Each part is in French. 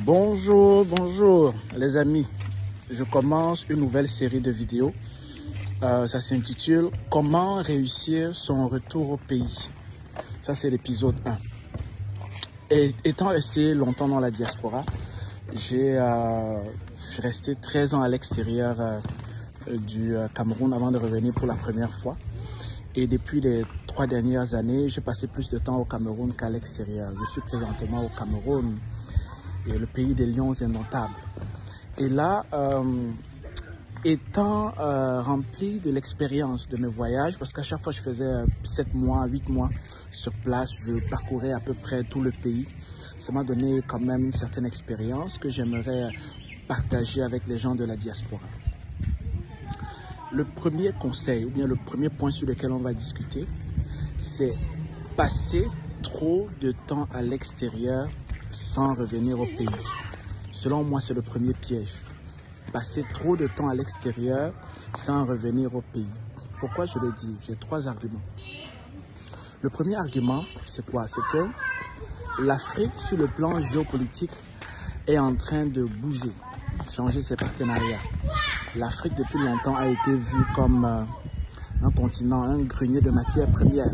Bonjour les amis, je commence une nouvelle série de vidéos, ça s'intitule « Comment réussir son retour au pays ». Ça c'est l'épisode 1. Et étant resté longtemps dans la diaspora, je suis resté 13 ans à l'extérieur du Cameroun avant de revenir pour la première fois. Et depuis les 3 dernières années, j'ai passé plus de temps au Cameroun qu'à l'extérieur. Je suis présentement au Cameroun, et le pays des lions indomptables. Et là, étant rempli de l'expérience de mes voyages, parce qu'à chaque fois je faisais 7 mois, 8 mois sur place, je parcourais à peu près tout le pays. Ça m'a donné quand même une certaine expérience que j'aimerais partager avec les gens de la diaspora. Le premier conseil, ou bien le premier point sur lequel on va discuter, c'est passer trop de temps à l'extérieur sans revenir au pays. Selon moi, c'est le premier piège. Passer trop de temps à l'extérieur sans revenir au pays. Pourquoi je le dis? J'ai 3 arguments. Le premier argument, c'est quoi? C'est que l'Afrique, sur le plan géopolitique, est en train de bouger, changer ses partenariats. L'Afrique, depuis longtemps, a été vue comme un continent, un grenier de matières premières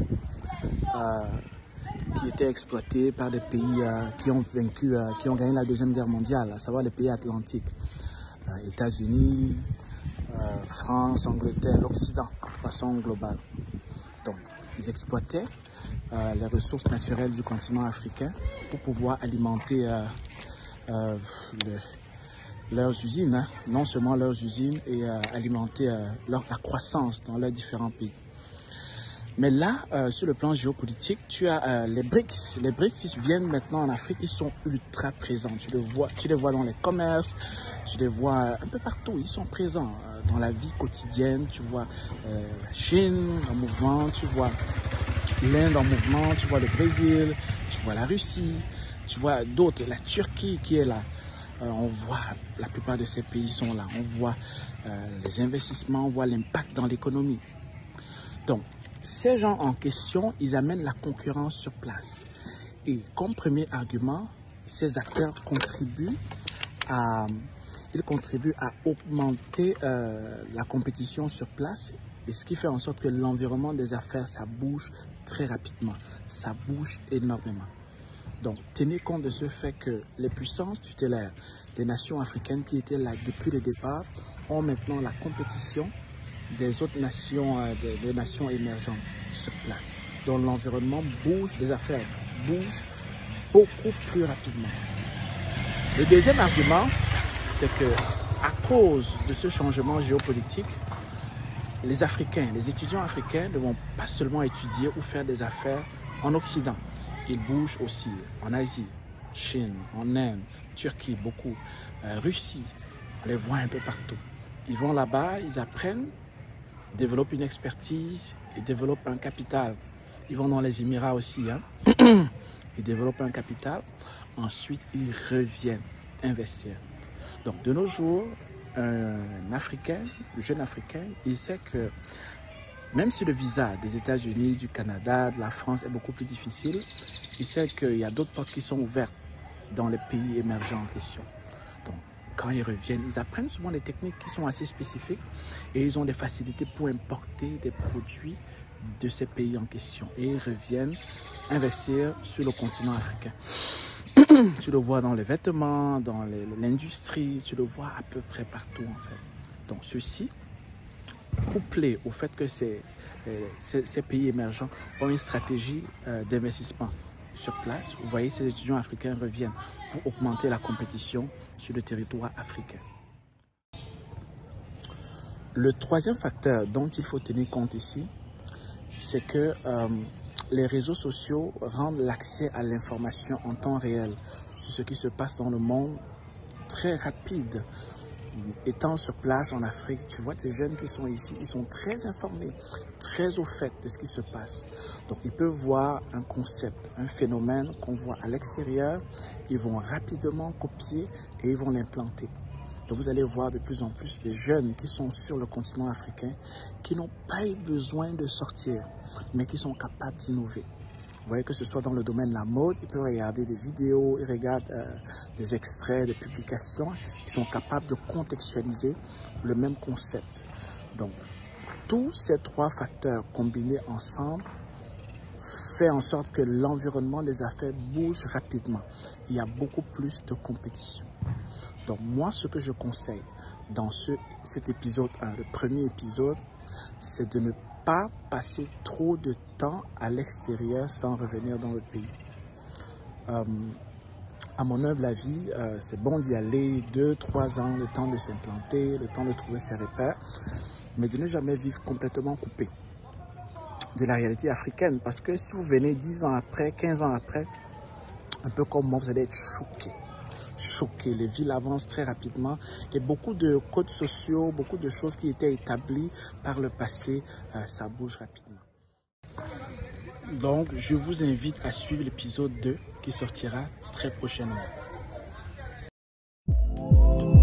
qui était exploité par des pays qui ont gagné la Deuxième Guerre mondiale, à savoir les pays atlantiques, États-Unis, France, Angleterre, l'Occident, de façon globale. Donc, ils exploitaient les ressources naturelles du continent africain pour pouvoir alimenter leurs usines, hein, non seulement leurs usines, et alimenter la croissance dans leurs différents pays. Mais là, sur le plan géopolitique, tu as les BRICS. Les BRICS qui viennent maintenant en Afrique, ils sont ultra présents. Tu les vois dans les commerces, tu les vois un peu partout. Ils sont présents dans la vie quotidienne. Tu vois la Chine en mouvement, tu vois l'Inde en mouvement, tu vois le Brésil, tu vois la Russie, tu vois d'autres, la Turquie qui est là. On voit, la plupart de ces pays sont là. On voit les investissements, on voit l'impact dans l'économie. Donc, ces gens en question, ils amènent la concurrence sur place. Et comme premier argument, ces acteurs contribuent à augmenter la compétition sur place. Et ce qui fait en sorte que l'environnement des affaires, ça bouge très rapidement. Ça bouge énormément. Donc, tenez compte de ce fait que les puissances tutélaires des nations africaines qui étaient là depuis le départ ont maintenant la compétition des autres nations, des nations émergentes sur place, dont l'environnement bouge, des affaires bougent beaucoup plus rapidement. Le deuxième argument, c'est que à cause de ce changement géopolitique, les Africains, les étudiants africains ne vont pas seulement étudier ou faire des affaires en Occident. Ils bougent aussi en Asie, en Chine, en Inde, Turquie, beaucoup, Russie, on les voit un peu partout. Ils vont là-bas, ils apprennent, développent une expertise et développent un capital. Ils vont dans les Émirats aussi, hein? Ils développent un capital. Ensuite, ils reviennent investir. Donc, de nos jours, un Africain, un jeune Africain, il sait que même si le visa des États-Unis, du Canada, de la France est beaucoup plus difficile, il sait qu'il y a d'autres portes qui sont ouvertes dans les pays émergents en question. Donc, quand ils reviennent, ils apprennent souvent des techniques qui sont assez spécifiques et ils ont des facilités pour importer des produits de ces pays en question. Et ils reviennent investir sur le continent africain. Tu le vois dans les vêtements, dans l'industrie, tu le vois à peu près partout en fait. Donc ceci, couplé au fait que ces pays émergents ont une stratégie d'investissement sur place, vous voyez, ces étudiants africains reviennent pour augmenter la compétition sur le territoire africain. Le troisième facteur dont il faut tenir compte ici, c'est que les réseaux sociaux rendent l'accès à l'information en temps réel sur ce qui se passe dans le monde très rapide. Étant sur place en Afrique, tu vois des jeunes qui sont ici, ils sont très informés, très au fait de ce qui se passe. Donc, ils peuvent voir un concept, un phénomène qu'on voit à l'extérieur, ils vont rapidement copier et ils vont l'implanter. Donc, vous allez voir de plus en plus des jeunes qui sont sur le continent africain qui n'ont pas eu besoin de sortir, mais qui sont capables d'innover. Vous voyez que ce soit dans le domaine de la mode, ils peuvent regarder des vidéos, ils regardent des extraits, des publications. Ils sont capables de contextualiser le même concept. Donc, tous ces trois facteurs combinés ensemble fait en sorte que l'environnement des affaires bouge rapidement. Il y a beaucoup plus de compétition. Donc moi, ce que je conseille dans cet épisode 1, le premier épisode, c'est de ne pas passer trop de temps à l'extérieur sans revenir dans le pays. À mon humble avis, c'est bon d'y aller 2-3 ans, le temps de s'implanter, le temps de trouver ses repères, mais de ne jamais vivre complètement coupé de la réalité africaine. Parce que si vous venez 10 ans après, 15 ans après, un peu comme moi, vous allez être choqué. Les villes avancent très rapidement et beaucoup de codes sociaux, beaucoup de choses qui étaient établies par le passé, ça bouge rapidement. Donc, je vous invite à suivre l'épisode 2 qui sortira très prochainement.